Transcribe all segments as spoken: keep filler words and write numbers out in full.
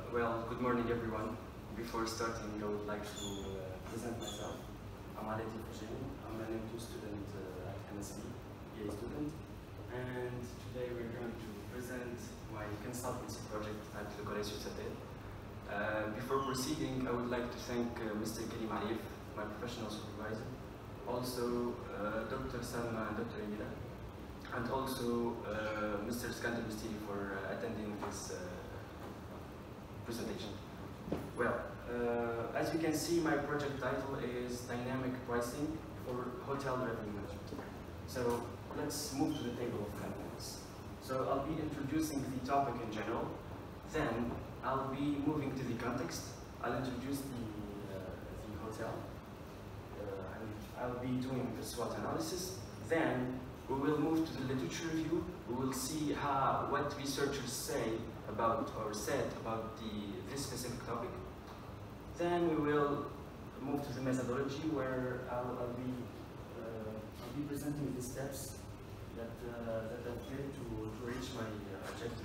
Well, good morning everyone. Before starting, I would like to uh, present myself. I'm Ali Fajani. I'm an M two student uh, at M S B, B A student. And today we're going to present my consultancy project at the Corail Suites Hotel. Uh, before proceeding, I would like to thank uh, Mister Karim Arif, my professional supervisor, also uh, Doctor Salma and Doctor Emira, and also uh, Mister Skander Bustiri for uh, attending this uh, presentation. Well, uh, as you can see, my project title is Dynamic Pricing for Hotel Revenue Management. So let's move to the table of contents. So I'll be introducing the topic in general, then I'll be moving to the context. I'll introduce the, uh, the hotel, uh, and I'll be doing the SWOT analysis. Then we will move to the literature review. We will see how what researchers say about or said about the this specific topic. Then we will move to the methodology, where I'll, I'll be uh, I'll be presenting the steps that uh, that I've did to, to reach my uh, objective.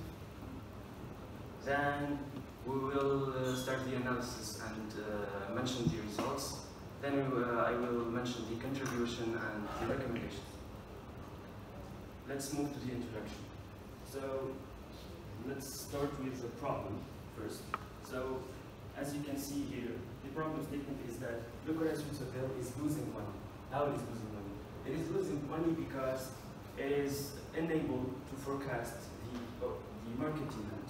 Then we will uh, start the analysis and uh, mention the results. Then we will, uh, I will mention the contribution and the recommendations. Let's move to the introduction. So let's start with the problem first. So as you can see here, the problem statement is that the Corail Suites Hotel is losing money. How it is losing money? It is losing money because it is unable to forecast the, oh, the market demand.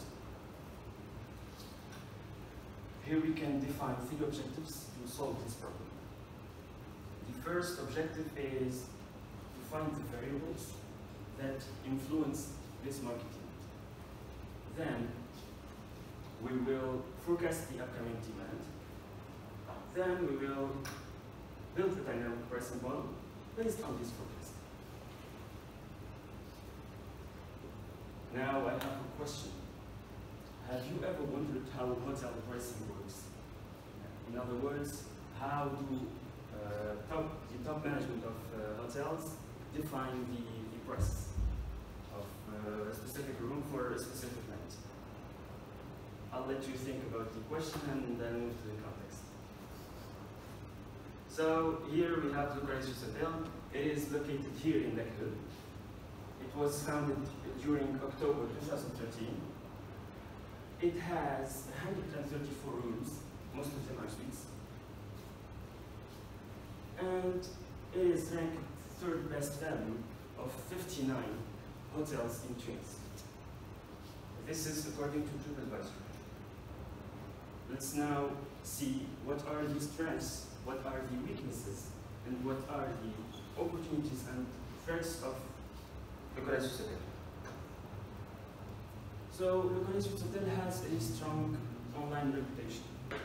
Here we can define three objectives to solve this problem. The first objective is to find the variables that influence this market demand. Then we will forecast the upcoming demand. Then we will build a dynamic pricing model based on this forecast. Now I have a question. Have you ever wondered how hotel pricing works? In other words, how do uh, top, the top management of uh, hotels define the, the price of uh, a specific room for a specific night? I'll let you think about the question and then move to the context. So here we have the Corail Suites Hotel. It is located here in Lekdul. It was founded during October two thousand thirteen. It has one hundred thirty-four rooms, most of them are suites. And it is ranked third best value of fifty-nine hotels in Tunis. This is according to TripAdvisor. Let's now see what are the strengths, what are the weaknesses, and what are the opportunities and threats of the Corail Suites Hotel. So the Corail Suites Hotel has a strong online reputation.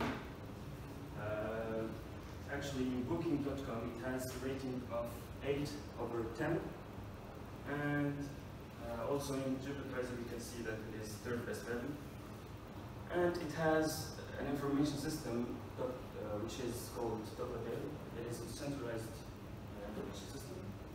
Uh, actually, in booking dot com it has a rating of eight over ten, and uh, also in TripAdvisor you can see that it is third best value. And it has an information system uh, which is called Top Hotel. It is a centralized uh, information system.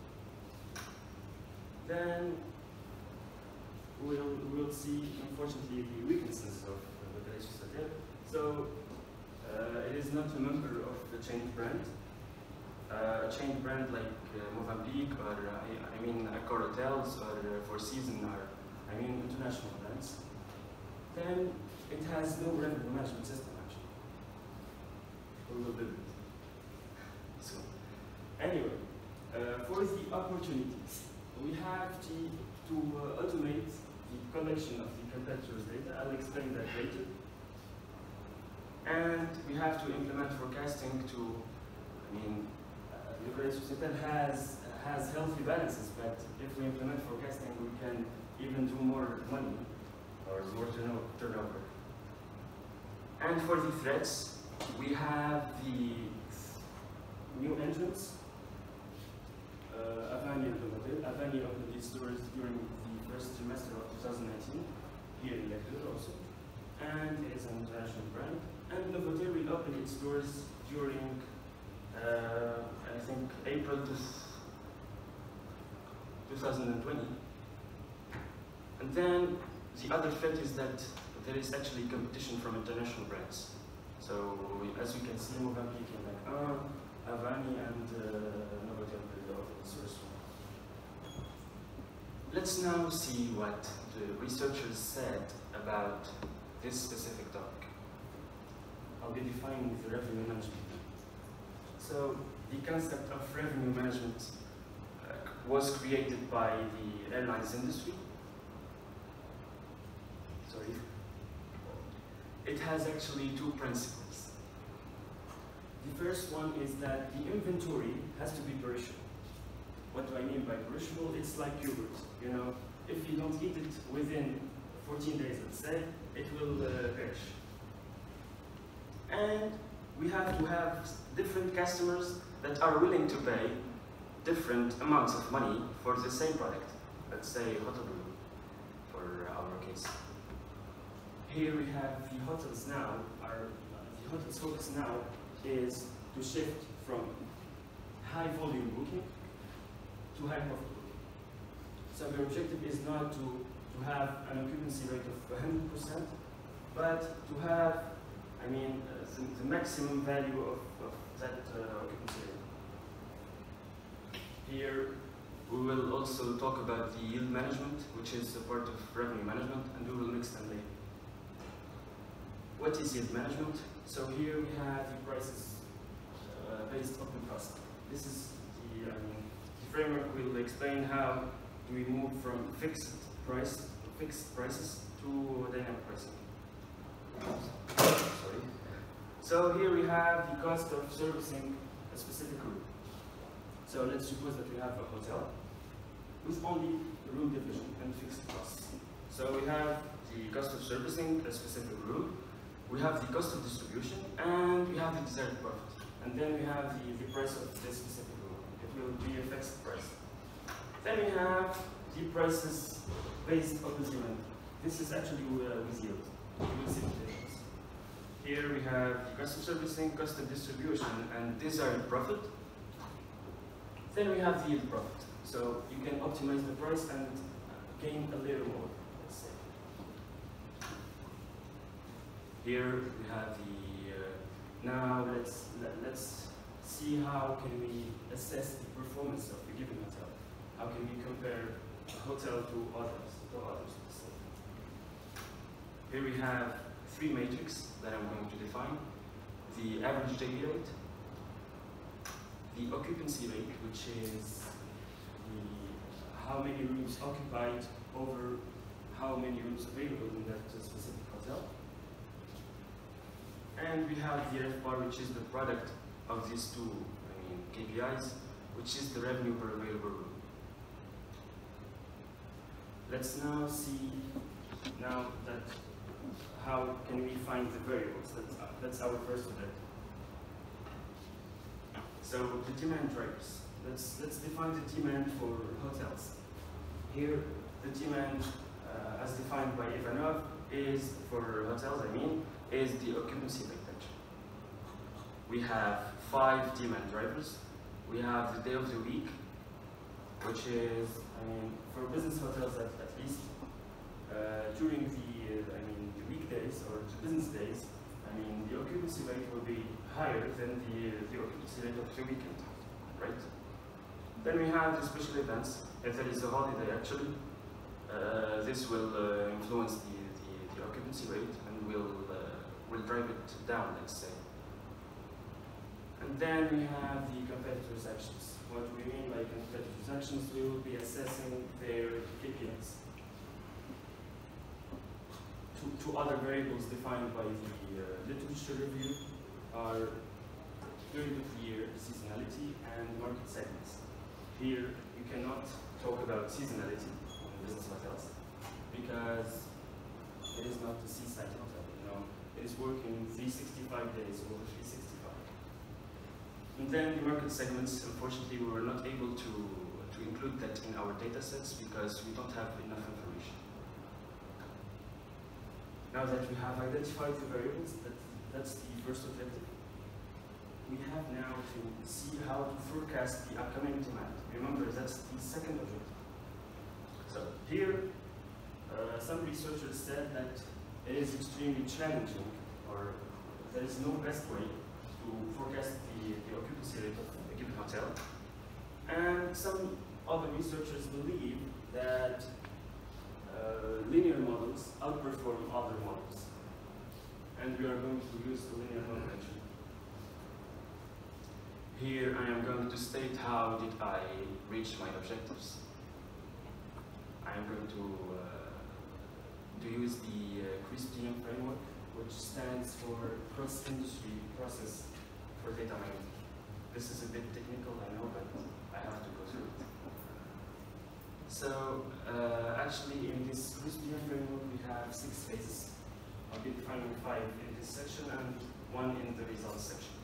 Then we'll, we'll see, unfortunately, the weaknesses of uh, the Corail Suites Hotel. So uh, it is not a member of the chain brand. Uh, a chain brand like uh, Mozambique or uh, I, I mean Accor Hotels or uh, Four Seasons are, I mean, international brands. Then it has no revenue management system actually. We will build it. So anyway, uh, for the opportunities, we have to, to uh, automate the collection of the competitors' data. I'll explain that later. And we have to implement forecasting to, I mean, uh, the Corail Suites Hotel has, has healthy balances, but if we implement forecasting, we can even do more money or more turnover. And for the threats, we have the new entrants. Uh, Avani and Novotel. Avani opened its doors during the first semester of two thousand nineteen, here in Lekdul also. And it is an international brand. And Novotel will open its doors during, uh, I think, April two thousand twenty. And then the other threat is that there is actually competition from international brands. So as you can see, Mozambique and like uh, Avani and uh, Novotel will offer the source. Let's now see what the researchers said about this specific topic. I'll be defining the revenue management. So the concept of revenue management uh, was created by the airlines industry. Sorry. It has actually two principles. The first one is that the inventory has to be perishable. What do I mean by perishable? It's like yogurt. You know, if you don't eat it within fourteen days, let's say, it will uh, perish. And we have to have different customers that are willing to pay different amounts of money for the same product. Let's say hotel room, for our case. Here we have the hotels now. Our, the hotel's focus now is to shift from high volume booking to high profit booking. So the objective is not to, to have an occupancy rate of one hundred percent, but to have, I mean, uh, the, the maximum value of, of that uh, occupancy rate. Here we will also talk about the yield management, which is a part of revenue management, and we will mix them later. What is yield management? So here we have the prices uh, based open cost. This is the, I mean, the framework will explain how do we move from fixed price, fixed prices to dynamic pricing. Sorry. So here we have the cost of servicing a specific room. So let's suppose that we have a hotel with only room division and fixed costs. So we have the cost of servicing a specific room, we have the cost of distribution, and we have the desired profit. And then we have the, the price of this specific room. It will be a fixed price. Then we have the prices based on the demand. This is actually uh, with yield. You will see the difference. Here we have the cost of servicing, cost of distribution, and desired profit. Then we have the yield profit. So you can optimize the price and gain a little more, let's say. Here we have the, uh, now let's, let, let's see how can we assess the performance of a given hotel. How can we compare a hotel to others, to others, let's say. Here we have three matrices that I'm going to define. The average daily rate, the occupancy rate, which is the, how many rooms occupied over how many rooms available in that specific hotel. And we have the R F bar, which is the product of these two I mean, K P Is, which is the revenue per available room. Let's now see now that how can we find the variables. That's, uh, that's our first objective. So the demand drivers. Let's let's define the demand for hotels. Here, the demand, uh, as defined by Ivanov, is for hotels. I mean, is the occupancy rate. We have five demand drivers. We have the day of the week, which is, I mean, for business hotels at, at least, uh, during the, uh, I mean, the weekdays or the business days, I mean, the occupancy rate will be higher than the, the occupancy rate of the weekend, right? Then we have the special events. If there is a holiday, actually, uh, this will uh, influence the, the, the occupancy rate and will, uh, will drive it down, let's say. And then we have the competitors' actions. What we mean by competitors' actions, we will be assessing their K P Is. Two, two other variables defined by the uh, literature review are period of the year, seasonality, and market segments. Here, you cannot talk about seasonality in business hotels because it is not a seaside hotel. You know, it is working three hundred sixty-five days over three hundred sixty-five. And then the market segments, unfortunately, we were not able to, to include that in our data sets because we don't have enough information. Now that we have identified the variables, that, that's the first objective. We have now to see how to forecast the upcoming demand. Remember, that's the second objective. So here, uh, some researchers said that it is extremely challenging, or there is no best way to forecast the, the occupancy rate of a given hotel. And some other researchers believe that uh, linear models outperform other models. And we are going to use the linear model actually. Here I am going to state how did I reach my objectives. I am going to, uh, to use the uh, CRISPR framework, which stands for cross-industry process for data mining. This is a bit technical, I know, but I have to go through it. So, uh, actually in this CRISPR framework we have six phases. I'll be defining five in this section and one in the results section.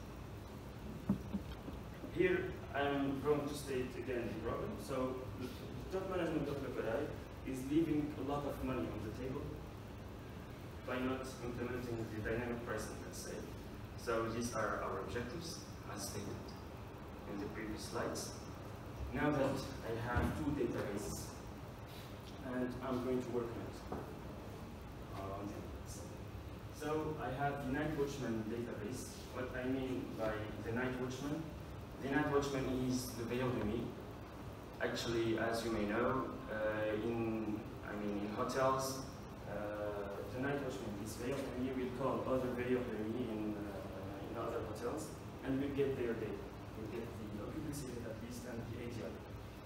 Here, I'm going to state again the problem. So, the top management of Corail is leaving a lot of money on the table by not implementing the dynamic pricing, let's say. So, these are our objectives, as stated in the previous slides. Now that I have two databases, and I'm going to work on it. Um, so, I have the Night Watchman database. What I mean by the Night Watchman, the Night Watchman is the veil de nuit. Actually, as you may know, uh, in I mean in hotels, uh, the Night Watchman is veil de nuit. We call other veil de nuit in uh, in other hotels, and we get their data. We get the occupancy rate at least and the A D R.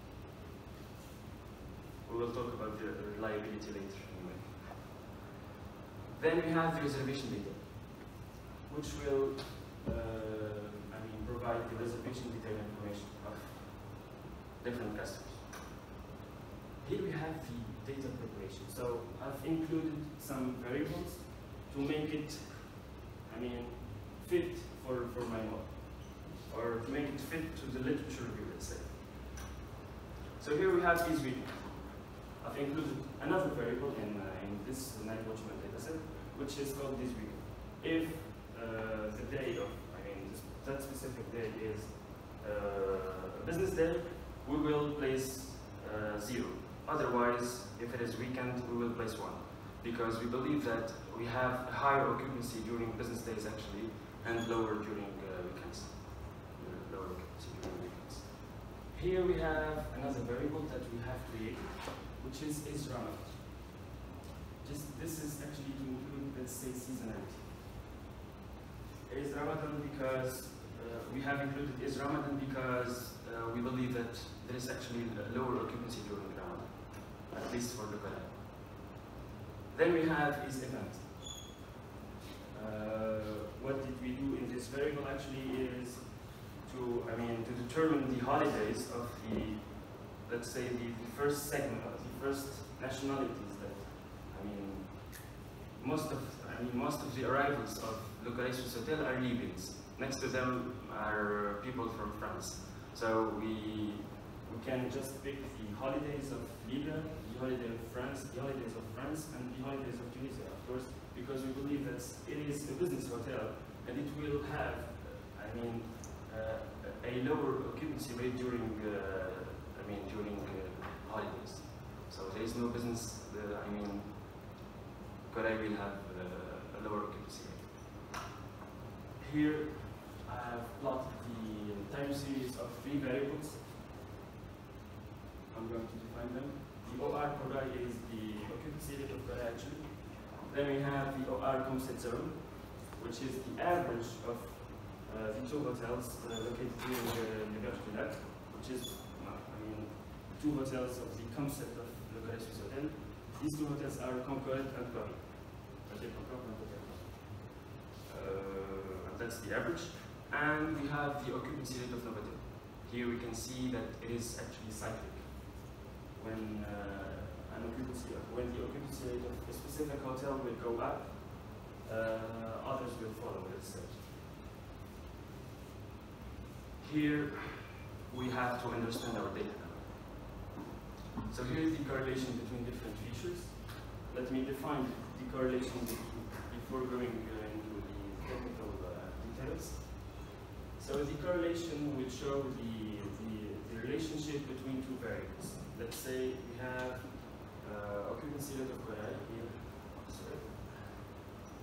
We will talk about the reliability later anyway. Then we have the reservation data, which will uh, provide the reservation detail information of different customers. Here we have the data preparation. So I've included some variables to make it, I mean, fit for, for my model, or to make it fit to the literature review, let's say. So here we have is reading. I've included another variable in, uh, in this Night Watchman dataset, which is called this week. If uh, the day of that specific day is uh, a business day, we will place uh, zero. Otherwise, if it is weekend, we will place one. Because we believe that we have a higher occupancy during business days actually, and lower during uh, weekends. Lower occupancy during weekends. Here we have another variable that we have created, which is is Ramadan. Just this is actually to include, let's say, seasonality. Is Ramadan because uh, we have included is Ramadan because uh, we believe that there is actually a lower occupancy during Ramadan, at least for the Corail. Then we have is event. Uh, what did we do in this variable actually is to, I mean, to determine the holidays of the, let's say, the, the first segment, of the first nationalities that, I mean, most of, I mean, most of the arrivals of the Corail Suites Hotel are Libyans. Next to them are people from France. So we, we can just pick the holidays of Libya, the holiday of France, the holidays of France, and the holidays of Tunisia, of course, because we believe that it is a business hotel, and it will have, I mean, uh, a lower occupancy rate during, uh, I mean, during uh, holidays. So there is no business, uh, I mean, Corail will have uh, a lower occupancy rate. Here, I have plotted the time series of three variables. I'm going to define them. The O R Corail is the occupancy rate of Corail actually. Then we have the O R composite zone, which is the average of uh, the two hotels uh, located here in the Regression Lac, which is, uh, I mean, two hotels of the concept of the Corail Suites Hotel. These two hotels are Concorde and Paris. Okay, Concorde and Paris. Uh, that's the average. And we have the occupancy rate of Novotel. Here we can see that it is actually cyclic. When uh, an occupancy, when the occupancy rate of a specific hotel will go up, uh, others will follow, let's say. Here we have to understand our data. So here is the correlation between different features. Let me define the correlation before going uh, into the technical uh, details. So the correlation will show the, the, the relationship between two variables. Let's say we have uh, occupancy rate of Corail here. Sorry.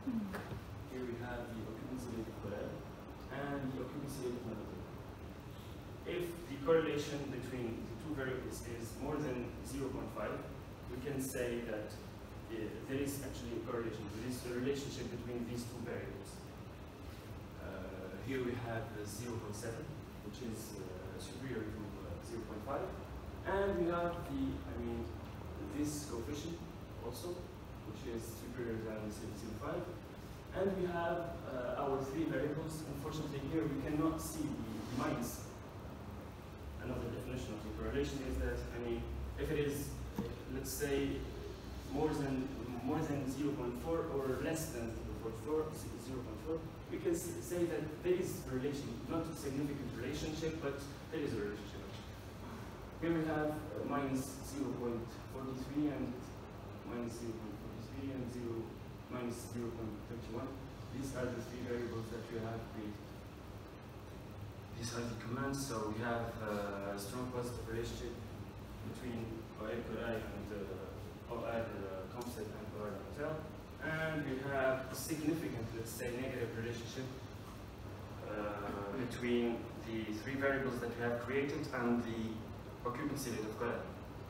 Here we have the occupancy rate of Corail and the occupancy rate of Melody. If the correlation between the two variables is more than zero point five, we can say that uh, there is actually a correlation, there is a relationship between these two variables. Uh, here we have uh, zero point seven, which is uh, superior to uh, zero point five, and we have the, I mean, this coefficient also, which is superior than zero point five, and we have uh, our three variables. Unfortunately, here we cannot see the minus. Another definition of the correlation is that, I mean, if it is, let's say, more than more than zero point four or less than zero point four, we can say that there is a relation, not a significant relationship, but there is a relationship. Here we have uh, minus zero point four three and minus zero point four three and zero, minus zero point three one. These are the three variables that we have created. These are the commands. So we have uh, a strong positive relationship between O R Corail and uh, O R uh, Composite and O R Hotel, and we have a significant, let's say, negative relationship uh, between the three variables that we have created and the occupancy rate of Corail.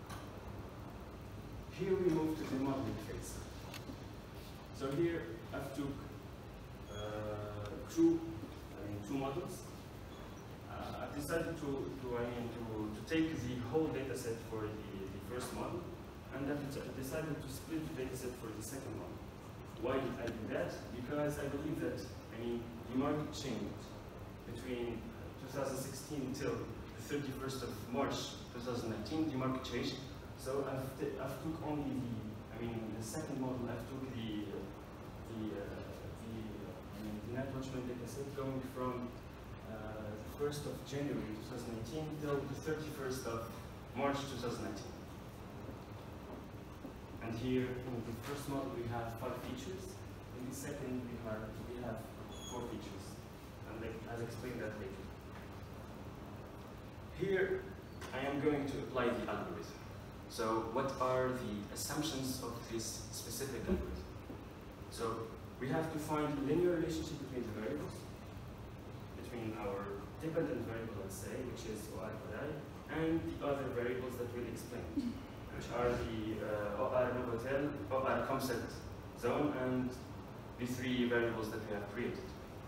Here we move to the modeling phase. So here I've took uh, two, I mean, two models. Uh, I've decided to, to, I mean, to, to take the whole data set for the, the first model, and I've decided to split the data set for the second model. Why did I do that? Because I believe that, I mean, the market changed between two thousand sixteen till the thirty-first of March two thousand nineteen, the market changed. So I've, I've took only the, I mean, the second model, I've took the, the, uh, the, uh, I mean, the net watchman data set going from uh, the first of January two thousand eighteen till the thirty-first of March two thousand nineteen. And here in the first model we have five features, in the second we have, we have four features. And like, I'll explain that later. Here I am going to apply the algorithm. So what are the assumptions of this specific algorithm? So we have to find a linear relationship between the variables, between our dependent variable, let's say, which is O R Corail, and the other variables that we'll explain, which are the uh, O R Hotel, O R Composite zone, and the three variables that we have created.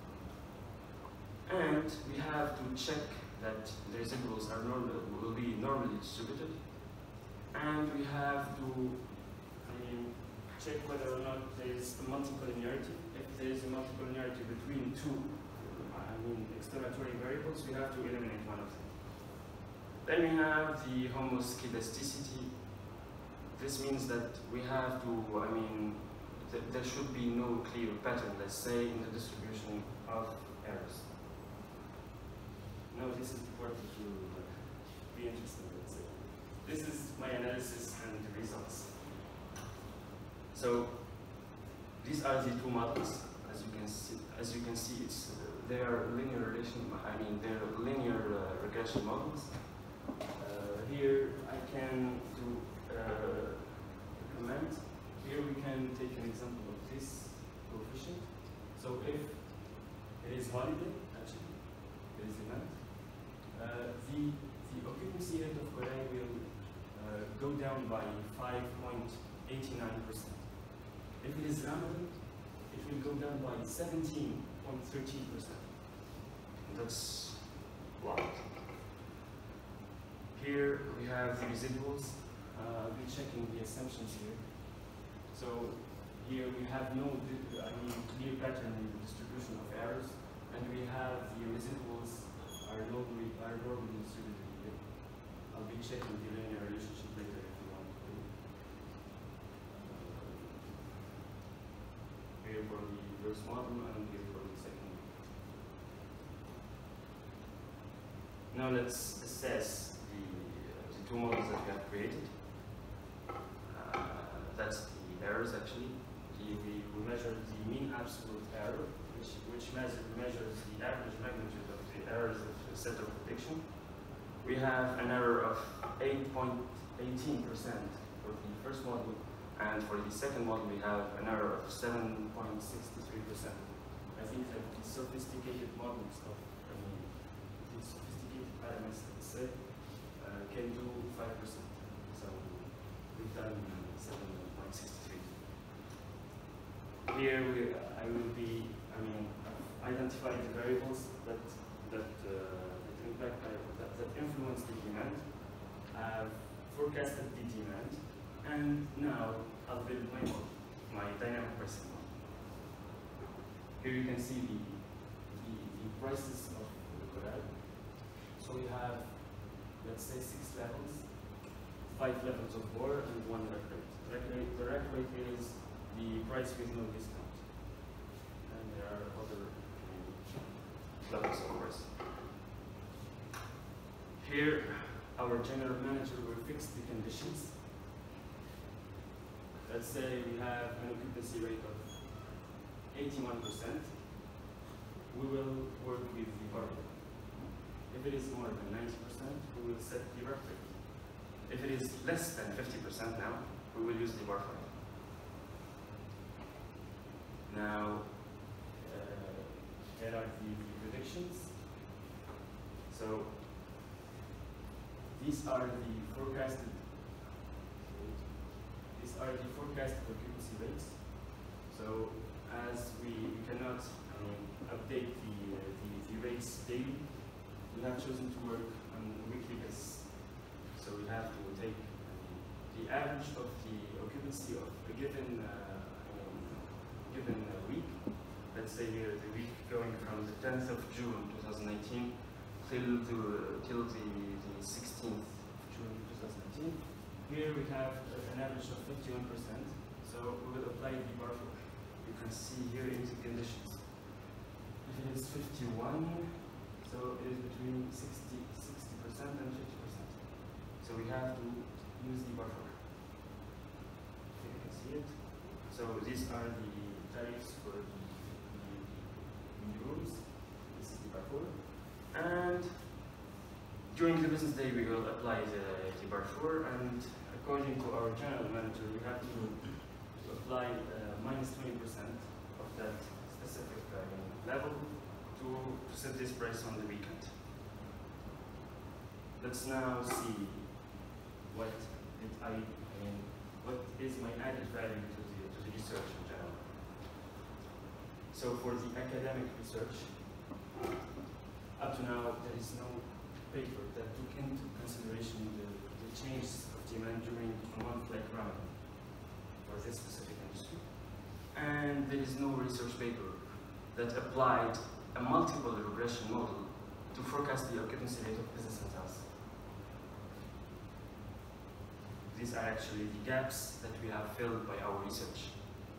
And we have to check that the residuals are normal, will be normally distributed. And we have to, I mean, check whether or not there is a multicollinearity. If there is a multicollinearity between two, I mean, explanatory variables, we have to eliminate one of them. Then we have the homoscedasticity. This means that we have to, I mean, th there should be no clear pattern, let's say, in the distribution of errors. Now this is the part that will be interesting, let's say. This is my analysis and the results. So these are the two models. As you can see, as you can see, it's uh, they are linear relation. I mean, they're linear uh, regression models. Uh, here I can do uh, a comment. Here we can take an example of this coefficient. So if it is holiday, actually, it is event, uh, the the occupancy rate of Corail will uh, go down by five point eight nine percent. If it is Ramadan, it will go down by seventeen point one three percent. That's wild. Here we have the residuals. Uh, we're checking the assumptions here. So here we have no, I mean, clear pattern in the distribution of errors, and we have the residuals are normally are normally distributed here. I'll be checking the linear relationship later if you want to. Uh, here for the first model and here for the second. Now let's assess the, uh, the two models that we have created. Uh, that's the errors actually. The, we, we measure the mean absolute error, which, which measure, measures the average magnitude of the errors of the set of prediction. We have an error of eight point one eight percent for the first model And for the second model, we have an error of seven point six three percent. I think that the sophisticated models of, I mean, the sophisticated parameters, let's say, uh, can do five percent. So we've done seven point six three. Here we, I will be, I mean, identify the variables that that, uh, that impact that, that influence the demand. I've forecasted the demand, and now I'll build my model, my dynamic pricing model. Here you can see the the, the prices of the Corail. So we have, let's say, six levels, five levels of war, and one rack rate. The rack rate, the rack rate is the price with no discount. And there are other levels of price. Here, our general manager will fix the conditions. Let's say we have an occupancy rate of eighty-one percent. We will work with the barrier. If it is more than ninety percent, we will set the rack rate. If it is less than fifty percent now, we will use the bar file. Now, uh, here are the, the predictions. So, these are the forecasted. These are the forecasted occupancy rates. So, as we, we cannot, I mean, update the, uh, the the rates daily, we have chosen to work on a weekly basis. So we have to take I mean, the average of the occupancy of a given uh, I mean, given uh, week. Let's say here the week going from the tenth of June two thousand nineteen till to uh, till the the sixteenth of June two thousand nineteen. Here we have an average of fifty-one percent. So we will apply the bar for. You can see here in the conditions. If it is fifty-one, so it is between sixty percent and fifty percent. So we have to use the buffer. Here you can see it. So these are the tariffs for the, the, the rooms. This is the buffer. And during the business day, we will apply the, the buffer. And according to our general manager, we have to, to apply uh, minus twenty percent of that specific uh, level to, to set this price on the weekend. Let's now see what did I, I mean, what is my added value to the, to the research in general. So for the academic research, up to now there is no paper that took into consideration the, the changes of demand during a month like Ramadan for this specific industry. And there is no research paper that applied a multiple regression model to forecast the occupancy rate of business hotels. These are actually the gaps that we have filled by our research.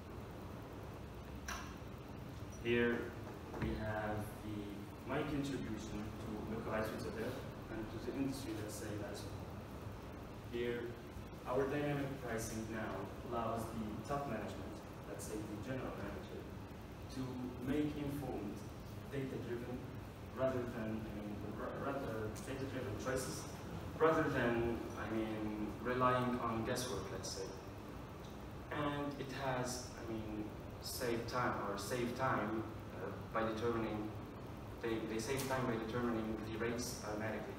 Here we have the, my contribution to the Corail Suites Hotel and to the industry, let's say, as well. Here, our dynamic pricing now allows the top management, let's say the general manager, to make informed, data-driven, rather than, I mean, rather data-driven choices, rather than, I mean, relying on guesswork, let's say. And it has, I mean, save time or save time uh, by determining, they, they save time by determining the rates automatically.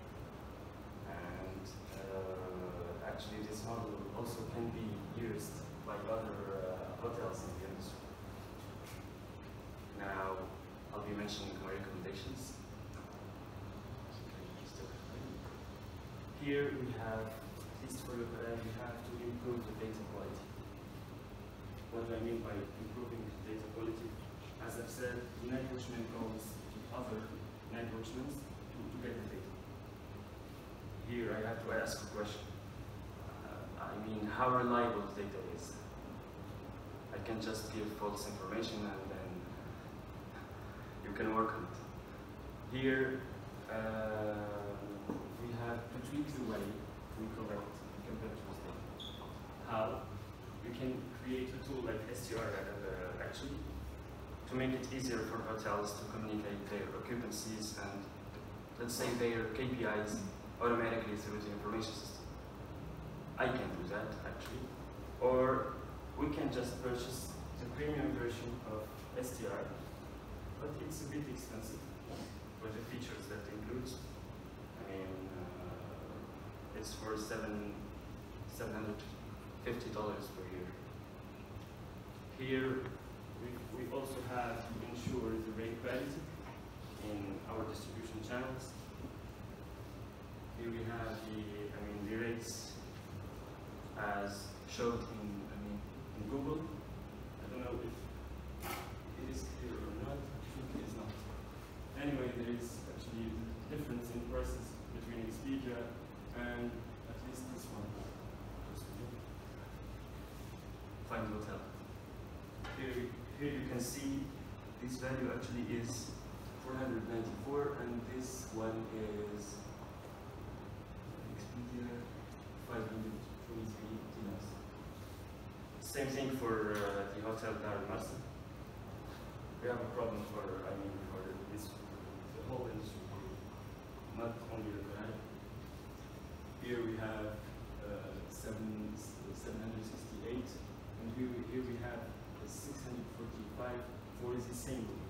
And uh, actually this model also can be used by other uh, hotels in the industry. Now, I'll be mentioning my recommendations. Here we have, at least for the Corail, we have to improve the data quality. What do I mean by improving the data quality? As I've said, the night watchman calls the other night watchmen to, to get the data. Here I have to ask a question. Uh, I mean, how reliable the data is. I can just give false information and then you can work on it. Here, uh, we have to tweak the way we collect compared to data. How? We can create a tool like S T R uh, actually to make it easier for hotels to communicate their occupancies and, let's say, their K P Is automatically through the information system. I can do that actually. or we can just purchase the premium version of S T R, but it's a bit expensive for the features that it includes. I mean, uh, it's for seven seven hundred fifty dollars per year. Here, we we also have to ensure the rate quality in our distribution channels. Here we have the I mean the rates as showed in I mean in Google. I don't know if it is clear or not. I think it is not. Anyway, there is actually a difference in prices between Expedia and at least this one. Find Hotel. Here, here you can see this value actually is four hundred ninety-four, and this one is Expedia five hundred twenty-three dinars. Same thing for uh, the Hotel Dar Marsa. We have a problem for, I mean, for this, the whole industry, not only the Corail. Here we have uh, seven, seven hundred sixty-eight, and here we, here we have six hundred forty-five for the same room.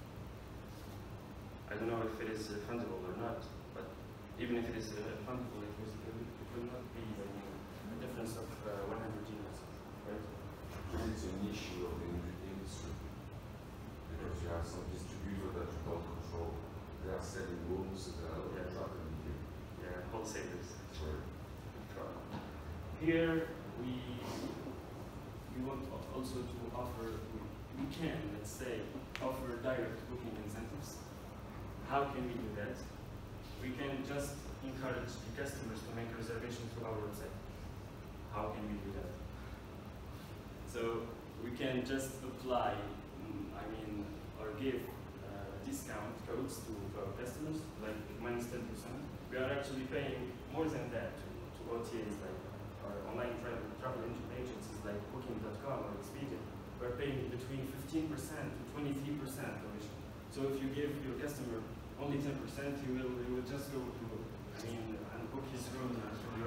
I don't know if it is uh, fundable or not, but even if it is uh, fundable, it, was, it, will, it will not be I mean, a difference of uh, one hundred dinars, right? It's an issue of the industry, because you have some distributors that you don't control. They are selling rooms that are yeah. not going to be Yeah, wholesalers. Sorry. Here we we want also to offer, we, we can, let's say, offer direct booking incentives. How can we do that? We can just encourage the customers to make reservations through our website. How can we do that? So we can just apply, um, I mean, or give uh, discount codes to, to our customers, like minus ten percent. We are actually paying more than that to, to O T As, like our online travel, travel agencies like booking dot com or Expedia. We're paying between fifteen percent to twenty-three percent commission. So if you give your customer only ten percent, he will, he will just go to, I mean, and book his room through